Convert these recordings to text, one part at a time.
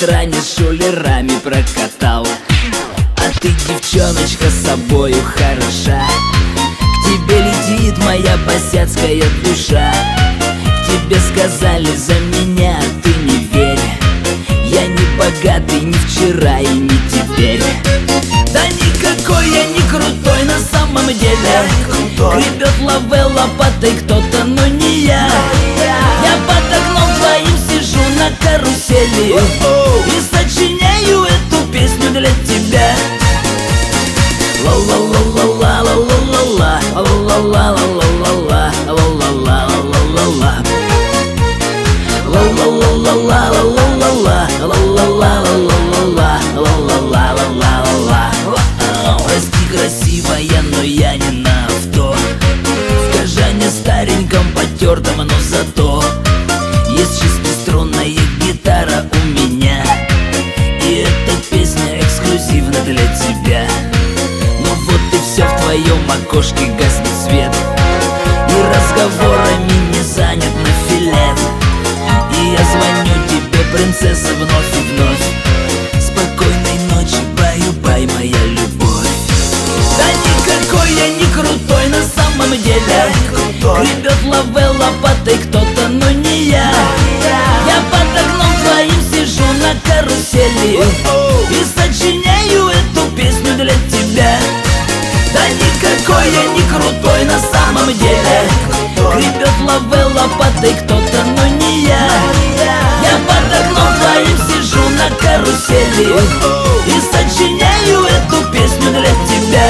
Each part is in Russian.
экране с шулерами прокатал. А ты, девчоночка, с собою хороша. К тебе летит моя босяцкая душа. К тебе сказали за меня, ты не верь. Я не богатый ни вчера и не теперь. Да никакой я не крутой на самом деле. Гребет лаве лопатой кто-то, но не я. Я под окном твоим сижу на карусели и сочиняю эту песню для тебя. Ла-ла-ла-ла-ла, ла-ла-ла-ла, ла-ла-ла-ла-ла-ла, ла-ла-ла-ла-ла-ла, ла-ла-ла-ла-ла-ла-ла-ла-ла-ла-ла-ла-ла-ла-ла-ла. Прости, красивая, но я не на авто. В Кажане стареньком потертом, но зато есть шестиструнная гитара у меня. И эта песня эксклюзивна для тебя. Ну вот и все, в твоем окошке гаснет свет, и разговорами не занят на филет. И я звоню тебе, принцесса, вновь и вновь. Спокойной ночи, баю-бай, моя любовь. Да никакой я не крутой на самом деле. Гребет лаве лопатой кто-то, но не я. Я под окном твоим сижу на карусели и сочиняю эту песню для тебя. Да никакой я не крутой на самом деле. Гребет лаве лопатой кто-то, но не я. Я под окном твоим сижу на карусели и сочиняю эту песню для тебя.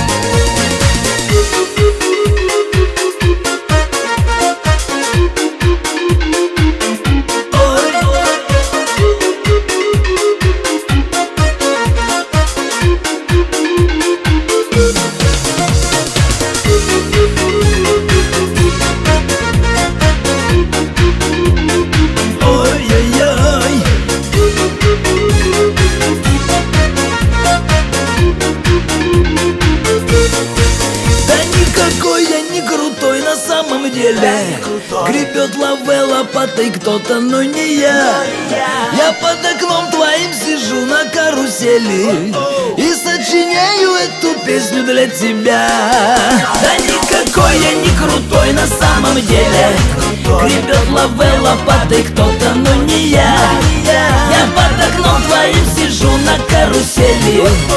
Гребет лаве лопатой кто-то, но не я. Я под окном твоим сижу на карусели и сочиняю эту песню для тебя. Да никакой я не крутой на самом деле. Гребет лаве лопатой кто-то, но не я. Я под окном твоим сижу на карусели